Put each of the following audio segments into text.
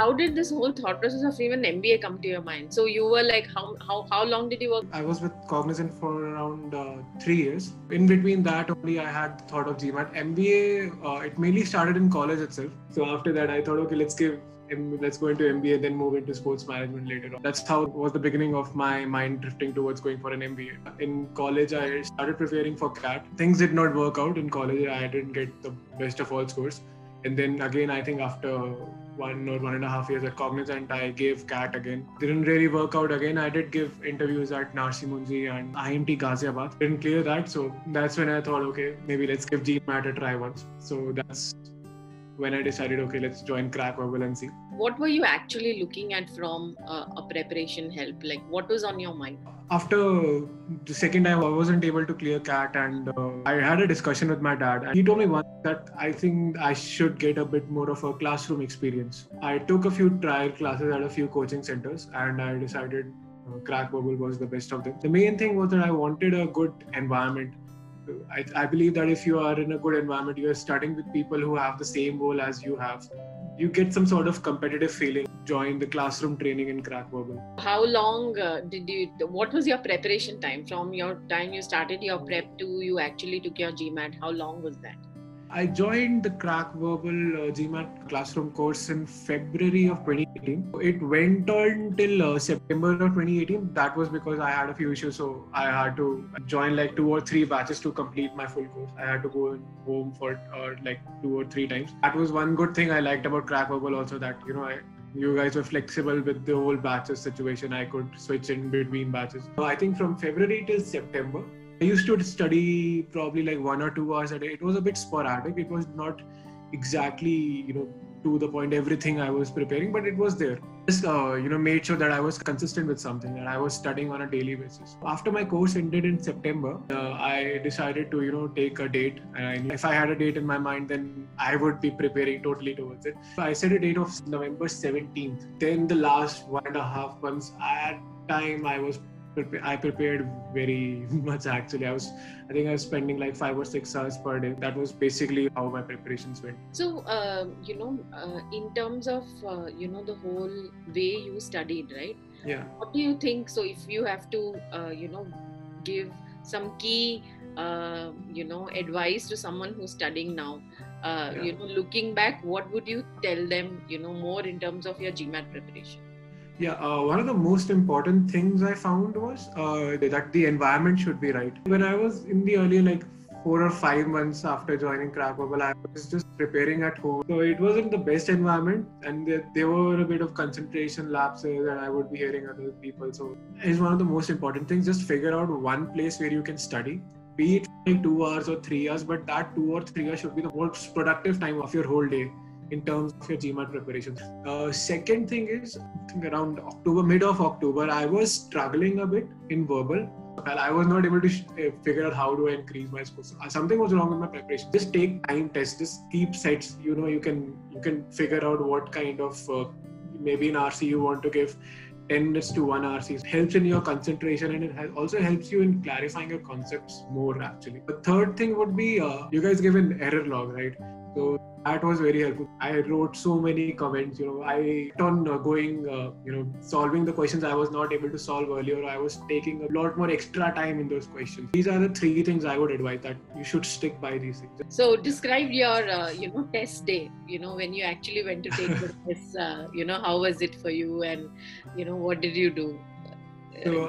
how did this whole thought process of even MBA come to your mind? So you were like, how long did you work? I was with Cognizant for around 3 years. In between that only I had thought of GMAT. MBA, it mainly started in college itself. So after that I thought, okay, let's go into MBA, then move into sports management later on. That's how it was the beginning of my mind drifting towards going for an MBA. In college, I started preparing for CAT. Things did not work out in college. I didn't get the best of all scores. And then again, I think after 1.5 years at Cognizant, I gave CAT again. Didn't really work out again. I did give interviews at Narsi Munji and IMT Ghaziabad. Didn't clear that. So that's when I thought, okay, maybe let's give GMAT a try once. So that's when I decided, okay, let's join Crackbubble and see. What were you actually looking at from a preparation help? Like, what was on your mind? After the second time, I wasn't able to clear CAT, and I had a discussion with my dad. And he told me once that I think I should get a bit more of a classroom experience. I took a few trial classes at a few coaching centers, and I decided Crackbubble was the best of them. The main thing was that I wanted a good environment. I believe that if you are in a good environment, you are studying with people who have the same goal as you have. You get some sort of competitive feeling. Join the classroom training in Crackbubble. How long what was your preparation time? From your time you started your prep to you actually took your GMAT, how long was that? I joined the Crackbubble GMAT classroom course in February of 2018. It went on till September of 2018. That was because I had a few issues, so I had to join like 2 or 3 batches to complete my full course. I had to go home for like 2 or 3 times. That was one good thing I liked about Crackbubble also, that you guys were flexible with the whole batches situation. I could switch in between batches. So I think from February till September, I used to study probably like 1 or 2 hours a day. It was a bit sporadic. It was not exactly, to the point everything I was preparing, but it was there. Just, made sure that I was consistent with something, that I was studying on a daily basis. After my course ended in September, I decided to, take a date. And if I had a date in my mind, then I would be preparing totally towards it. So I set a date of November 17th. Then the last 1.5 months, at time I prepared very much actually. I think I was spending like 5 or 6 hours per day. That was basically how my preparations went. So, in terms of, the whole way you studied, right? Yeah. What do you think? So if you have to, give some key, advice to someone who's studying now, looking back, what would you tell them, more in terms of your GMAT preparation? Yeah, one of the most important things I found was that the environment should be right. When I was in the early 4 or 5 months after joining Crackbubble, I was just preparing at home. So it wasn't the best environment, and there were a bit of concentration lapses, and I would be hearing other people. So it's one of the most important things. Just figure out one place where you can study. Be it like 2 hours or 3 hours, but that 2 or 3 hours should be the most productive time of your whole day in terms of your GMAT preparation. Second thing is, I think around mid of October, I was struggling a bit in verbal. I was not able to figure out how do I increase my scores. Something was wrong with my preparation. Just take time tests. Just keep sets. You can figure out what kind of maybe in RC you want to give 10 minutes to 1 RC. It helps in your concentration, and it also helps you in clarifying your concepts more actually. The third thing would be you guys give an error log, right? So that was very helpful. I wrote so many comments. I kept on solving the questions I was not able to solve earlier. I was taking a lot more extra time in those questions. These are the 3 things I would advise, that you should stick by these things. So describe your, test day, when you actually went to take the test, how was it for you, and, what did you do? So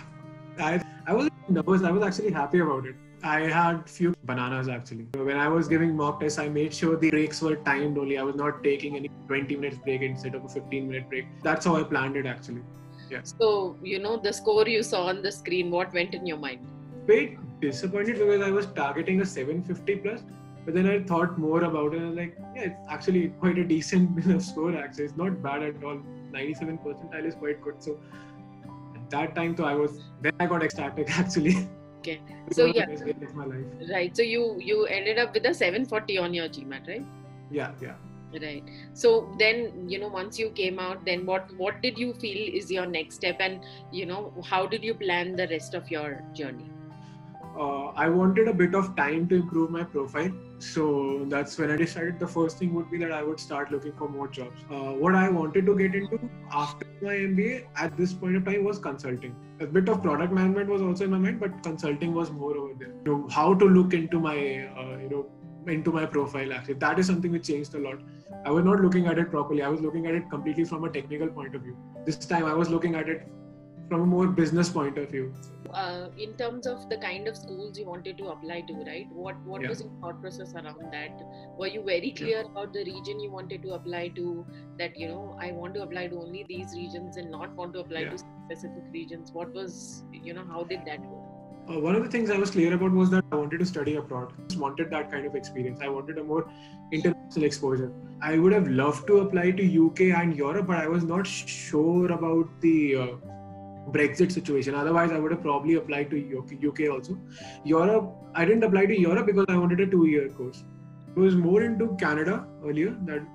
I was nervous. I was actually happy about it. I had few bananas actually. When I was giving mock tests, I made sure the breaks were timed only. I was not taking any 20 minutes break instead of a 15-minute break. That's how I planned it actually. Yeah. So, the score you saw on the screen, what went in your mind? Bit disappointed because I was targeting a 750 plus. But then I thought more about it. I was like, yeah, it's actually quite a decent score actually. It's not bad at all. 97 percentile is quite good. So at that time, then I got ecstatic actually. Okay. So yeah, of my life. Right. So you ended up with a 740 on your GMAT, right? Yeah. Right. So then, once you came out, then what did you feel is your next step, and how did you plan the rest of your journey? I wanted a bit of time to improve my profile. So that's when I decided the first thing would be that I would start looking for more jobs. What I wanted to get into after my MBA at this point of time was consulting. A bit of product management was also in my mind, but consulting was more over there. How to look into my, into my profile actually. That is something which changed a lot. I was not looking at it properly. I was looking at it completely from a technical point of view. This time I was looking at it from a more business point of view. In terms of the kind of schools you wanted to apply to, right? What Yeah. was your thought process around that? Were you very clear about the region you wanted to apply to? That I want to apply to only these regions and not want to apply to specific regions. What was how did that work? One of the things I was clear about was that I wanted to study abroad. I just wanted that kind of experience. I wanted a more international exposure. I would have loved to apply to UK and Europe, but I was not sure about the Brexit situation. Otherwise, I would have probably applied to UK also. Europe, I didn't apply to Europe because I wanted a 2-year course. I was more into Canada earlier.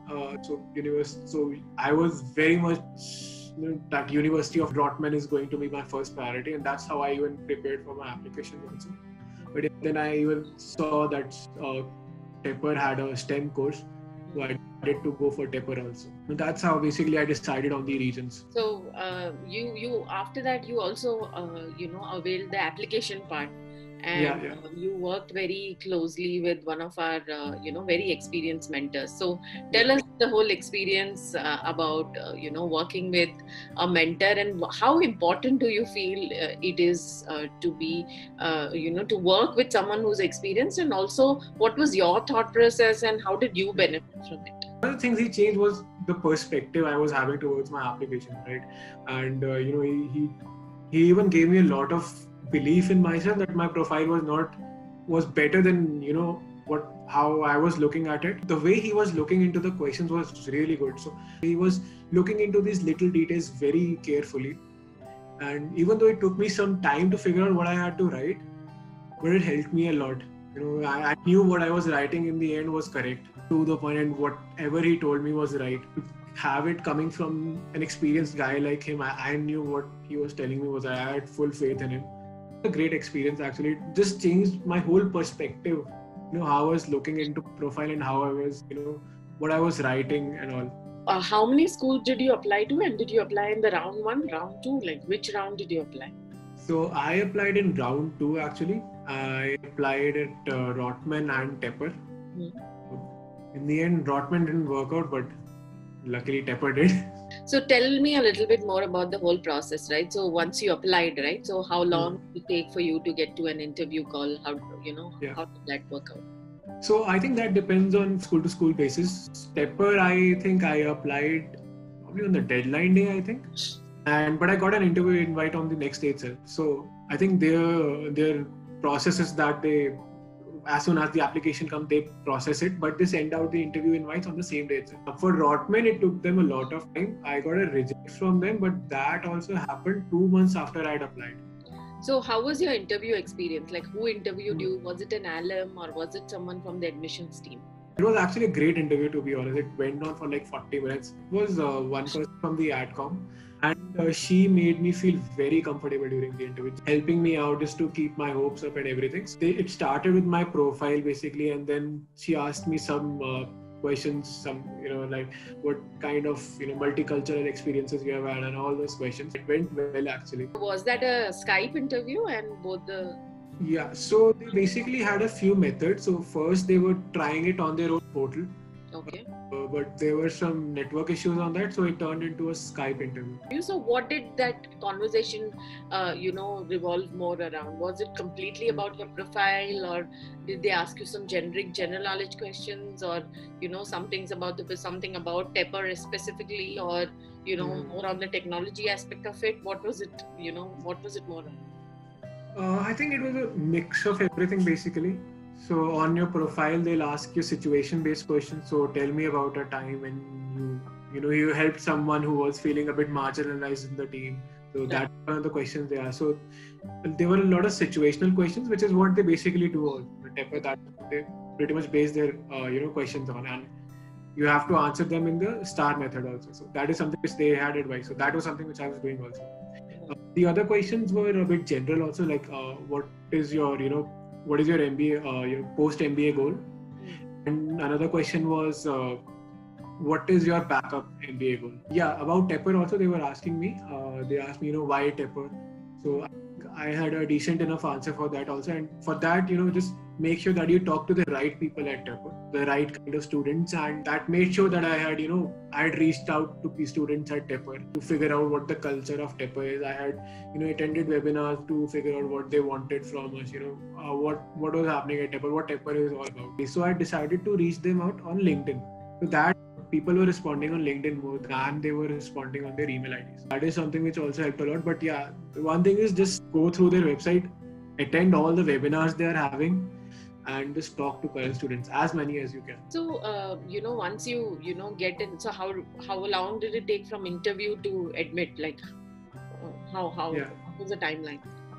So I was very much that University of Rotman is going to be my first priority, and that's how I even prepared for my application also. But then I even saw that Tepper had a STEM course, so I decided to go for Tepper also. And that's how basically I decided on the regions. So you after that you also availed the application part, and you worked very closely with one of our very experienced mentors. So tell us the whole experience about working with a mentor, and how important do you feel it is to be to work with someone who's experienced, and also what was your thought process and how did you benefit from it? One of the things he changed was the perspective I was having towards my application, right? And he even gave me a lot of belief in myself that my profile was better than how I was looking at it. The way he was looking into the questions was really good. So he was looking into these little details very carefully, and even though it took me some time to figure out what I had to write, but it helped me a lot. I knew what I was writing in the end was correct to the point, and whatever he told me was right. To have it coming from an experienced guy like him, I knew what he was telling me was, I had full faith in him. A great experience actually. It just changed my whole perspective, how I was looking into profile and how I was, what I was writing and all. How many schools did you apply to, and did you apply in the round 1, round 2? Like which round did you apply? So I applied in round 2 actually. I applied at Rotman and Tepper. In the end, Rotman didn't work out, but luckily Tepper did. So tell me a little bit more about the whole process, right? So once you applied, right? So how long did it take for you to get to an interview call? How how did that work out? So I think that depends on school to school basis. Tepper, I think I applied probably on the deadline day, I think. But I got an interview invite on the next day itself. So I think their process is that they, as soon as the application comes, they process it, but they send out the interview invites on the same day itself. For Rotman, it took them a lot of time. I got a reject from them, but that also happened 2 months after I had applied. So how was your interview experience? Like, who interviewed you? Was it an alum or was it someone from the admissions team? It was actually a great interview, to be honest. It went on for like 40 minutes. It was one person from the AdCom, and she made me feel very comfortable during the interview, helping me out just to keep my hopes up and everything. So it started with my profile basically, and then she asked me some questions, like what kind of multicultural experiences you have had and all those questions. It went well actually. Was that a Skype interview and both the... Yeah, so they basically had a few methods. So first they were trying it on their own portal. Okay. But there were some network issues on that, so it turned into a Skype interview. So what did that conversation, revolve more around? Was it completely about your profile, or did they ask you some general knowledge questions, or something about Tepper specifically, or more on the technology aspect of it? What was it? What was it more on? I think it was a mix of everything basically. So on your profile, they'll ask you situation-based questions. So tell me about a time when you helped someone who was feeling a bit marginalized in the team. So that's one of the questions they ask. So there were a lot of situational questions, which is what they basically do on Tepper. That they pretty much base their questions on, and you have to answer them in the STAR method also. So that is something which they had advice. So that was something which I was doing also. The other questions were a bit general also, like what is your MBA, your post MBA goal? And another question was what is your backup MBA goal? Yeah, about Tepper also they were asking me. They asked me, why Tepper? So I had a decent enough answer for that also. And for that, just make sure that you talk to the right people at Tepper, the right kind of students. And that made sure that I had reached out to the students at Tepper to figure out what the culture of Tepper is. I had, attended webinars to figure out what they wanted from us, what was happening at Tepper, what Tepper is all about. So I decided to reach them out on LinkedIn. So that people were responding on LinkedIn more than they were responding on their email IDs. That is something which also helped a lot. But yeah, one thing is just go through their website, attend all the webinars they are having, and just talk to current students, as many as you can. So, once you, get in, so how long did it take from interview to admit? Like, what was the timeline?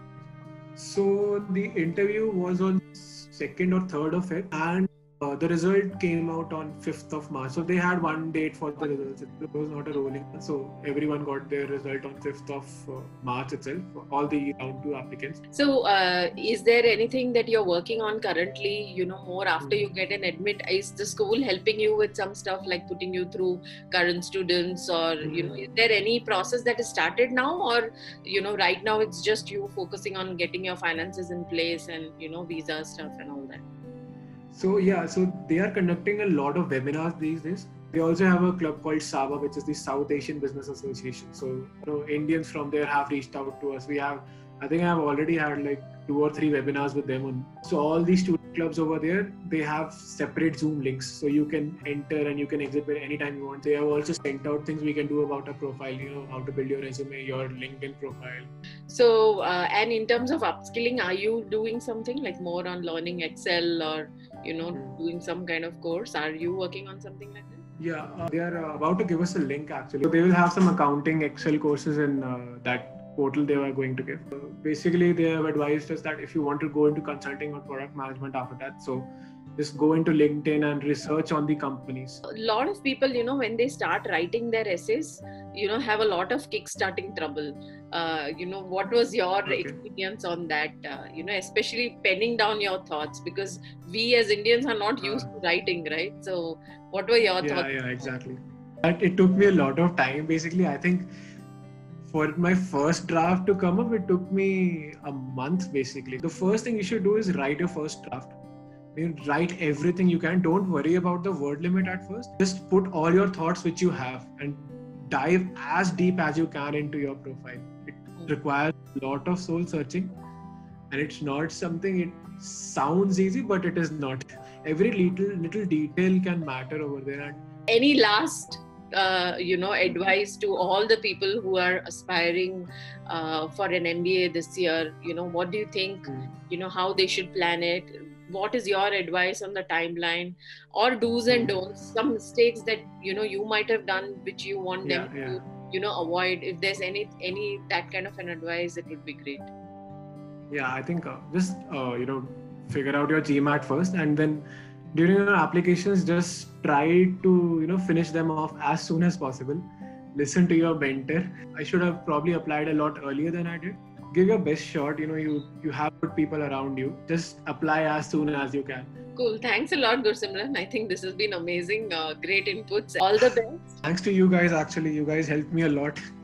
So the interview was on 2nd or 3rd of Feb, and the result came out on 5th of March. So they had one date for the results. It was not a rolling. So everyone got their result on 5th of March itself, all the round 2 applicants. So is there anything that you're working on currently, more after you get an admit? Is the school helping you with some stuff like putting you through current students, or, is there any process that is started now, or, right now it's just you focusing on getting your finances in place and, visa stuff and all that? So they are conducting a lot of webinars these days. They also have a club called SABA, which is the South Asian Business Association. So Indians from there have reached out to us. I think I've already had like 2 or 3 webinars with them. So all these student clubs over there, they have separate Zoom links, so you can enter and you can exit anytime you want. They have also sent out things we can do about a profile, how to build your resume, your LinkedIn profile. So, and in terms of upskilling, are you doing something like more on learning Excel or, doing some kind of course? Are you working on something like that? Yeah, they are about to give us a link actually. So they will have some accounting Excel courses in that portal they are going to give. So basically, they have advised us that if you want to go into consulting or product management after that, so just go into LinkedIn and research on the companies. A lot of people, when they start writing their essays, have a lot of kickstarting trouble. What was your experience on that? Especially penning down your thoughts, because we as Indians are not used to writing, right? So what were your thoughts? Yeah, exactly. It took me a lot of time. Basically, I think for my first draft to come up, it took me a month basically. The first thing you should do is write your first draft. Write everything you can. Don't worry about the word limit at first. Just put all your thoughts which you have and dive as deep as you can into your profile. It requires a lot of soul searching, and it's not something, it sounds easy, but it is not. Every little detail can matter over there. And any last advice to all the people who are aspiring for an MBA this year? What do you think, how they should plan it? What is your advice on the timeline, or do's and don'ts, some mistakes that you might have done which you want them to avoid? If there's any that kind of an advice, it would be great. Yeah, I think just figure out your GMAT first, and then during your applications just try to finish them off as soon as possible. Listen to your mentor. I should have probably applied a lot earlier than I did. Give your best shot. You have good people around you. Just apply as soon as you can. Cool. Thanks a lot, Gursimran. I think this has been amazing. Great inputs. All the best. Thanks to you guys. Actually, you guys helped me a lot.